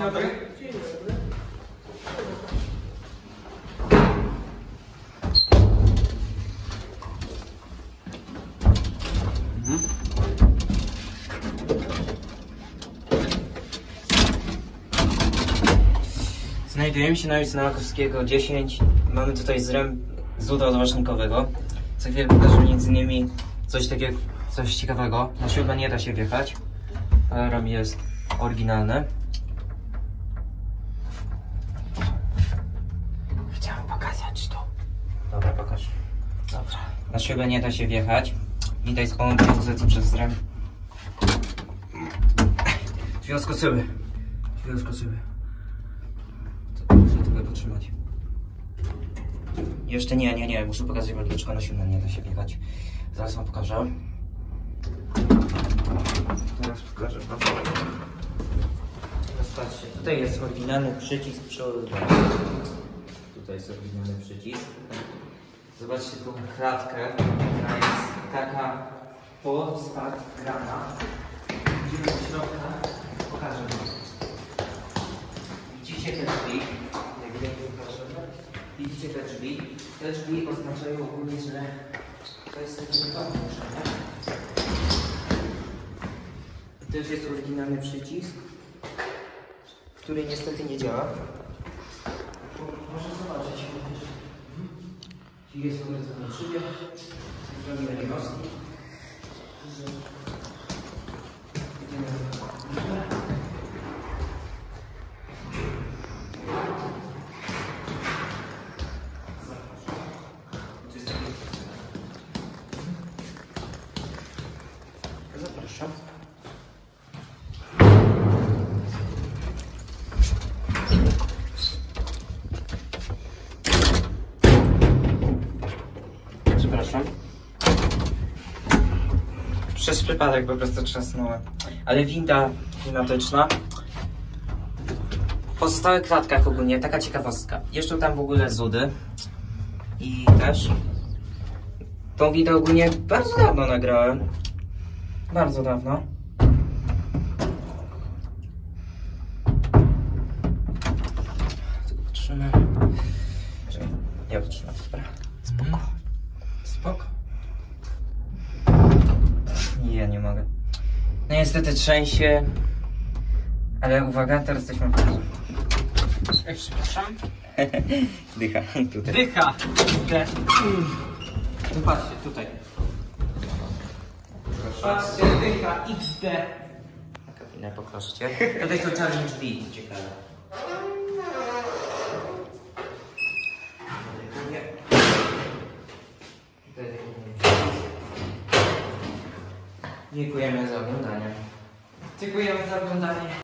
dobry. Dzień dobry. Znajdujemy się na ulicy Nowakowskiego 10. Mamy tutaj złot odważnikowego. Za chwilę pokażę między innymi coś ciekawego. Na śrubę nie da się wjechać. Alarm jest oryginalny. Chciałem pokazać to. Dobra, pokaż. Dobra. Na śrubę nie da się wjechać. Widać z pomocy pozycji przez zrem. Drzwi odskoczyły. Muszę trochę potrzymać. Jeszcze nie, muszę pokazać wam, dlaczego na śrubę nie da się wjechać. Zaraz wam pokażę. Teraz pokażę wam. Teraz patrzcie, tutaj jest oryginalny przycisk przeładowania. Tutaj jest oryginalny przycisk. Zobaczcie tą klatkę, która jest taka pospagrana. Idziemy do środka, pokażę wam. Widzicie te drzwi? Jak wiecie, pokażemy. Widzicie te drzwi? Te drzwi oznaczają ogólnie, że to jest taki wypadek. I też jest oryginalny przycisk, który niestety nie działa. Może zobaczyć. Jest obecny na szybie. Zrobimy jednostki. Zapraszam. Przepraszam. Przez przypadek po prostu trzasnąłem. Ale winda klimatyczna. W pozostałych klatkach ogólnie taka ciekawostka. Jeszcze tam w ogóle zudy. I też tą windę ogólnie bardzo dawno nagrałem. Bardzo dawno. Tylko patrzymy. Ja wytrzymam, dobra. Spoko. Spoko. Ja nie mogę. No niestety trzęsie. Ale uwaga, teraz jesteśmy w parze. Przepraszam. Dycha, tutaj. Dycha. No patrzcie, tutaj. Patrzcie, dycha XD. Na kabinę pokażcie. Tutaj są czarne drzwi, ciekawe. Dziękujemy za oglądanie. Dziękujemy za oglądanie.